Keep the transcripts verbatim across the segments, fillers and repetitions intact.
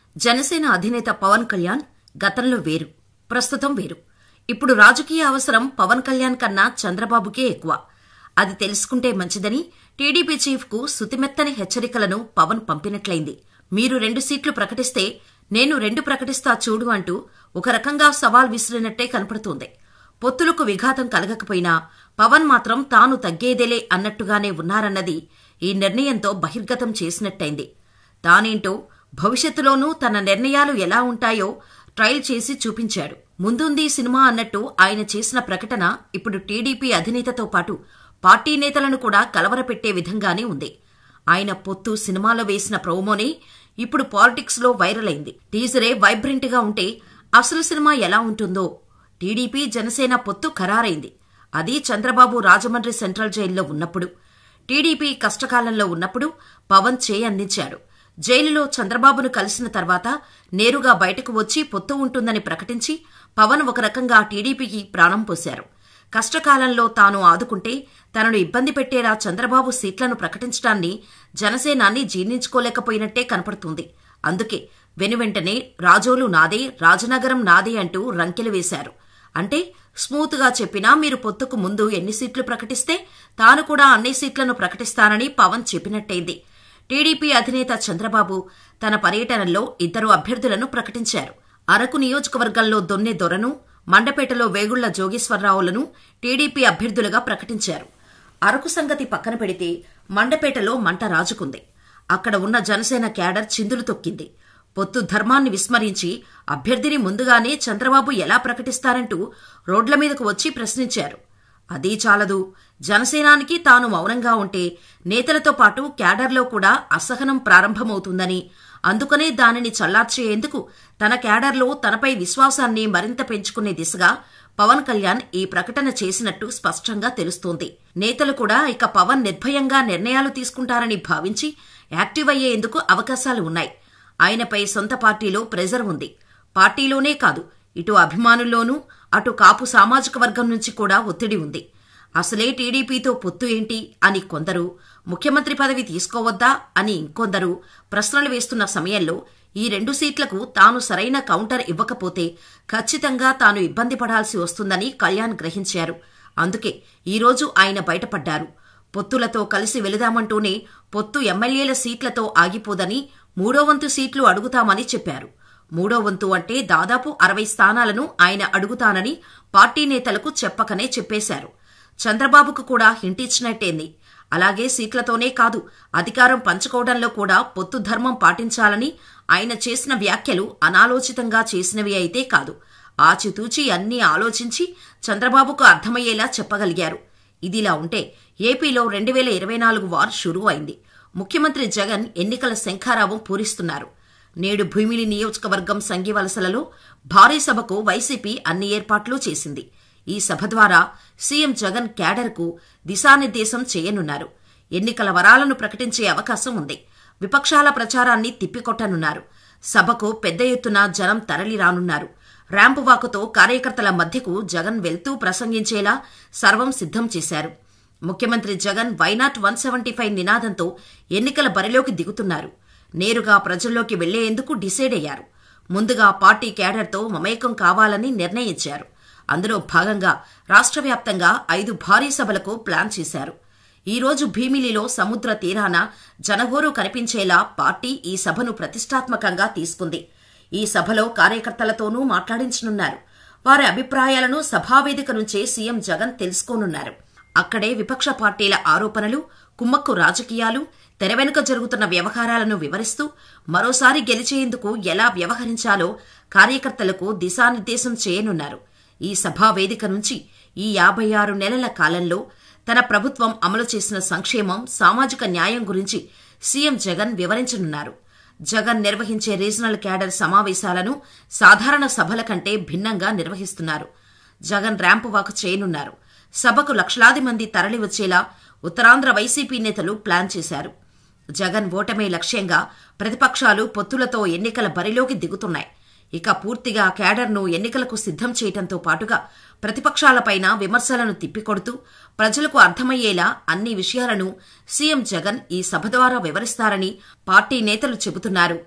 జనసేన అధినేత పవన్ కళ్యాణ్ గతంలో వేరు, ప్రస్తుతం వేరు. ఇప్పుడు రాజకీయ అవసరం పవన్ కళ్యాణ్ కన్నా చంద్రబాబుకే ఎక్కువ. అది తెలుసుకుంటే మంచిదని టీడీపీ చీఫ్ కు సుతిమెత్తని హెచ్చరికలను పవన్ పంపినట్లయింది. మీరు రెండు సీట్లు ప్రకటిస్తే నేను రెండు ప్రకటిస్తా చూడు అంటూ ఒక రకంగా సవాల్ విసిరినట్టే కనపడుతోంది. పొత్తులకు విఘాతం కలగకపోయినా పవన్ మాత్రం తాను తగ్గేదేలే అన్నట్టుగానే ఉన్నారన్నది ఈ నిర్ణయంతో బహిర్గతం చేసినట్టయింది. తానేంటో భవిష్యత్తులోనూ తన నిర్ణయాలు ఎలా ఉంటాయో ట్రయల్ చేసి చూపించాడు. ముందుంది సినిమా అన్నట్టు ఆయన చేసిన ప్రకటన ఇప్పుడు టీడీపీ అధినేతతో పాటు పార్టీ నేతలను కూడా కలవరపెట్టే విధంగానే ఉంది. ఆయన పొత్తు సినిమాలో వేసిన ప్రోమోనే ఇప్పుడు పాలిటిక్స్ లో వైరల్ అయింది. టీజరే వైబ్రెంట్ గా ఉంటే అసలు సినిమా ఎలా ఉంటుందో. టీడీపీ జనసేన పొత్తు ఖరారైంది. అది చంద్రబాబు రాజమండ్రి సెంట్రల్ జైల్లో ఉన్నప్పుడు. టీడీపీ కష్టకాలంలో ఉన్నప్పుడు పవన్ చేయి అందించాడు. జైలులో చంద్రబాబును కలిసిన తర్వాత నేరుగా బయటకు వచ్చి పొత్తు ఉంటుందని ప్రకటించి పవన్ ఒక రకంగా టీడీపీకి ప్రాణం పోశారు. కష్టకాలంలో తాను ఆదుకుంటే తనను ఇబ్బంది పెట్టేలా చంద్రబాబు సీట్లను ప్రకటించడాన్ని జనసేనాన్ని జీర్ణించుకోలేకపోయినట్టే కనపడుతుంది. అందుకే వెనువెంటనే రాజోలు నాదే, రాజనగరం నాదే అంటూ రంకెలు వేశారు. అంటే స్మూత్ గా చెప్పినా మీరు పొత్తుకు ముందు ఎన్ని సీట్లు ప్రకటిస్తే తాను కూడా అన్ని సీట్లను ప్రకటిస్తానని పవన్ చెప్పినట్టయింది. టీడీపీ అధినేత చంద్రబాబు తన పర్యటనలో ఇద్దరు అభ్యర్థులను ప్రకటించారు. అరకు నియోజకవర్గంలో దొన్నె దొరను, మండపేటలో వేగుళ్ల జోగేశ్వరరావులను టీడీపీ అభ్యర్థులుగా ప్రకటించారు. అరకు సంగతి పక్కన పెడితే మండపేటలో మంట రాజుకుంది. అక్కడ ఉన్న జనసేన క్యాడర్ చిందులు తొక్కింది. పొత్తు ధర్మాన్ని విస్మరించి అభ్యర్థిని ముందుగానే చంద్రబాబు ఎలా ప్రకటిస్తారంటూ రోడ్ల మీదకు వచ్చి ప్రశ్నించారు. అదీ చాలదు, జనసేనానికి తాను మౌనంగా ఉంటే నేతలతో పాటు క్యాడర్లో కూడా అసహనం ప్రారంభమవుతుందని, అందుకనే దానిని చల్లార్చేందుకు తన క్యాడర్లో తనపై విశ్వాసాన్ని మరింత పెంచుకునే దిశగా పవన్ కళ్యాణ్ ఈ ప్రకటన చేసినట్టు స్పష్టంగా తెలుస్తోంది. నేతలు కూడా ఇక పవన్ నిర్భయంగా నిర్ణయాలు తీసుకుంటారని భావించి యాక్టివ్ అయ్యేందుకు అవకాశాలు ఉన్నాయి. ఆయనపై సొంత పార్టీలో ప్రెజర్ ఉంది. పార్టీలోనే కాదు, ఇటు అభిమానుల్లోనూ అటు కాపు సామాజిక వర్గం నుంచి కూడా ఒత్తిడి ఉంది. అసలే టీడీపీతో పొత్తు ఏంటి అని కొందరు, ముఖ్యమంత్రి పదవి తీసుకోవద్దా అని ఇంకొందరు ప్రశ్నలు వేస్తున్న సమయంలో ఈ రెండు సీట్లకు తాను సరైన కౌంటర్ ఇవ్వకపోతే ఖచ్చితంగా తాను ఇబ్బంది పడాల్సి వస్తుందని కళ్యాణ్ గ్రహించారు. అందుకే ఈరోజు ఆయన బయటపడ్డారు. పొత్తులతో కలిసి వెళదామంటూనే పొత్తు ఎమ్మెల్యేల సీట్లతో ఆగిపోదని మూడో వంతు సీట్లు అడుగుతామని చెప్పారు. మూడో వంతు అంటే దాదాపు అరవై స్థానాలను ఆయన అడుగుతానని పార్టీ నేతలకు చెప్పకనే చెప్పేశారు. చంద్రబాబుకు కూడా హింటిచ్చినట్టేంది. అలాగే సీట్లతోనే కాదు, అధికారం పంచుకోవడంలో కూడా పొత్తు ధర్మం పాటించాలని ఆయన చేసిన వ్యాఖ్యలు అనాలోచితంగా చేసినవి అయితే కాదు, ఆచితూచి అన్నీ ఆలోచించి చంద్రబాబుకు అర్థమయ్యేలా చెప్పగలిగారు. ఇదిలా ఉంటే ఏపీలో రెండు వేల ఇరవై నాలుగు వార్ షురూ అయింది. ముఖ్యమంత్రి జగన్ ఎన్నికల శంఖారావం పూరిస్తున్నారు. నేడు భూమిలి నియోజకవర్గం సంగివలసలలో భారీ సభకు వైసీపీ అన్ని ఏర్పాట్లు చేసింది. ఈ సభ ద్వారా సీఎం జగన్ క్యాడర్కు దిశానిర్దేశం చేయనున్నారు. ఎన్నికల వరాలను ప్రకటించే అవకాశం ఉంది. విపక్షాల ప్రచారాన్ని తిప్పికొట్టనున్నారు. సభకు పెద్ద ఎత్తున జనం తరలిరానున్నారు. ర్యాంపు వాకుతో కార్యకర్తల మధ్యకు జగన్ వెళ్తూ ప్రసంగించేలా సర్వం సిద్ధం చేశారు. ముఖ్యమంత్రి Jagan why not one seventy five నినాదంతో ఎన్నికల బరిలోకి దిగుతున్నారు. నేరుగా ప్రజల్లోకి వెళ్లేందుకు డిసైడ్ అయ్యారు. ముందుగా పార్టీ క్యాడర్తో మమేకం కావాలని నిర్ణయించారు. అందులో భాగంగా రాష్ట్ర వ్యాప్తంగా ఐదు భారీ సభలకు ప్లాన్ చేశారు. ఈరోజు భీమిలిలో సముద్ర తీరాన జనహోరు కనిపించేలా పార్టీ ఈ సభను ప్రతిష్టాత్మకంగా తీసుకుంది. ఈ సభలో కార్యకర్తలతోనూ మాట్లాడించనున్నారు. వారి అభిప్రాయాలను సభావేదిక నుంచే సీఎం జగన్ తెలుసుకోనున్నారు. అక్కడే విపక్ష పార్టీల ఆరోపణలు, కుమ్మక్కు రాజకీయాలు, తెర వెనుక జరుగుతున్న వ్యవహారాలను వివరిస్తూ మరోసారి గెలిచేందుకు ఎలా వ్యవహరించాలో కార్యకర్తలకు దిశానిర్దేశం చేయనున్నారు. ఈ సభా వేదిక నుంచి ఈ యాభై ఆరు నెలల కాలంలో తన ప్రభుత్వం అమలు చేసిన సంక్షేమం, సామాజిక న్యాయం గురించి సీఎం జగన్ వివరించనున్నారు. జగన్ నిర్వహించే రీజనల్ క్యాడర్ సమావేశాలను సాధారణ సభల కంటే భిన్నంగా నిర్వహిస్తున్నారు. జగన్ ర్యాంపు వాక్ చేయనున్నారు. సభకు లక్షలాది మంది తరలివచ్చేలా ఉత్తరాంధ్ర వైసీపీ నేతలు ప్లాన్ చేశారు. జగన్ ఓటమే లక్ష్యంగా ప్రతిపక్షాలు పొత్తులతో ఎన్నికల బరిలోకి దిగుతున్నాయి. ఇక పూర్తిగా క్యాడర్ను ఎన్నికలకు సిద్ధం చేయడంతో పాటుగా ప్రతిపక్షాలపైన విమర్శలను తిప్పికొడుతూ ప్రజలకు అర్థమయ్యేలా అన్ని విషయాలను సీఎం జగన్ ఈ సభ ద్వారా వివరిస్తారని పార్టీ నేతలు చెబుతున్నారు.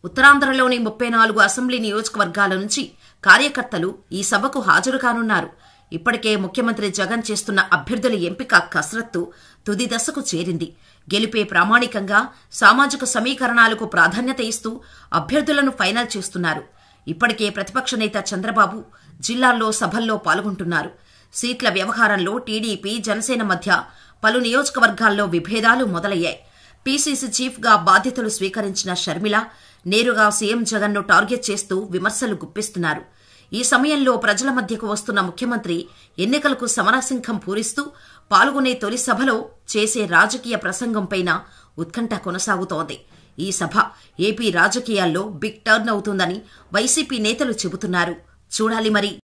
ఉత్తరాంధ్రలోని ముప్పై నాలుగు అసెంబ్లీ నియోజకవర్గాల నుంచి కార్యకర్తలు ఈ సభకు హాజరు కానున్నారు. ఇప్పటికే ముఖ్యమంత్రి జగన్ చేస్తున్న అభ్యర్థుల ఎంపిక కసరత్తు తుది దశకు చేరింది. గెలుపే ప్రామాణికంగా సామాజిక సమీకరణాలకు ప్రాధాన్యత ఇస్తూ అభ్యర్థులను ఫైనల్ చేస్తున్నారు. ఇప్పటికే ప్రతిపక్ష నేత చంద్రబాబు జిల్లాల్లో సభల్లో పాల్గొంటున్నారు. సీట్ల వ్యవహారంలో టీడీపీ జనసేన మధ్య పలు నియోజకవర్గాల్లో విభేదాలు మొదలయ్యాయి. పీసీసీ చీఫ్ గా బాధ్యతలు స్వీకరించిన షర్మిల నేరుగా సీఎం జగన్ను టార్గెట్ చేస్తూ విమర్శలు గుప్పిస్తున్నారు. ఈ సమయంలో ప్రజల మధ్యకు వస్తున్న ముఖ్యమంత్రి ఎన్నికలకు సమరసింఖం పూరిస్తూ పాల్గొనే తొలి సభలో చేసే రాజకీయ ప్రసంగంపైన ఉత్కంఠ కొనసాగుతోంది. ఈ సభ ఏపీ రాజకీయాల్లో బిగ్ టర్న్ అవుతుందని వైసీపీ నేతలు చెబుతున్నారు. చూడాలి మరి.